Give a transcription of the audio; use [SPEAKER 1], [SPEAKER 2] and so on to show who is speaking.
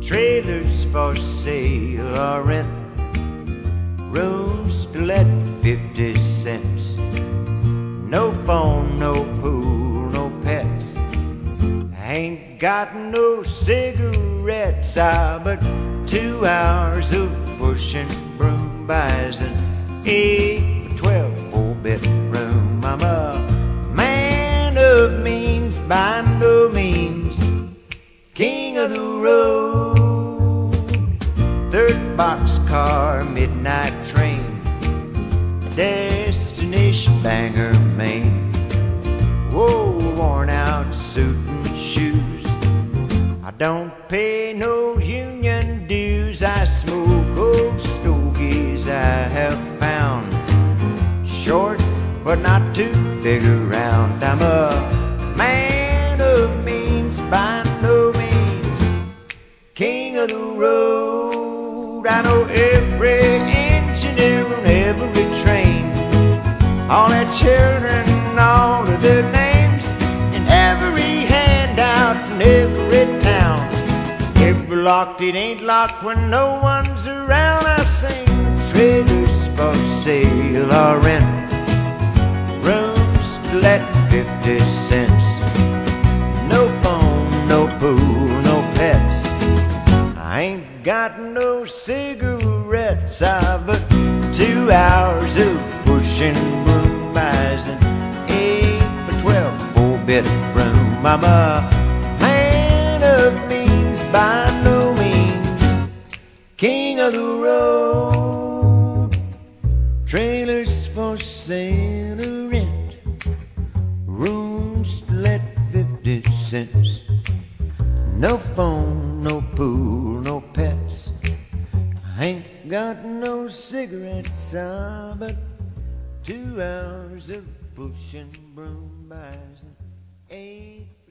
[SPEAKER 1] trailers for sale or rent, rooms to let 50 cents. No phone, no pool, no pets. I ain't got no cigarettes, but 2 hours of pushing broom buys an 8 or 12 4-bedroom. I'm a man of means, by no means king of the road. Third boxcar, midnight train, destination Bangor, Maine. Whoa, worn out suit and shoes. I don't pay no union dues. I smoke old stogies I have found, short but not too big around. I'm a man of means, by no means king of the road. I know every engineer on every train, all their children, all of their names, and every handout in every town. If we're locked, it ain't locked when no one's around. I sing trailers for sale or rent, rooms to let 50 cents. No phone, no pool, no pets. I ain't got no cigarettes, but 2 hours of pushing broom buys an 8 or 12 4-bedroom. I'm a man of means, by no means king of the road. Trailers for sale or rent, rooms to let 50 cents. No phone, no pool, no pets. I ain't got no cigarettes, but 2 hours of pushing broom buys an 8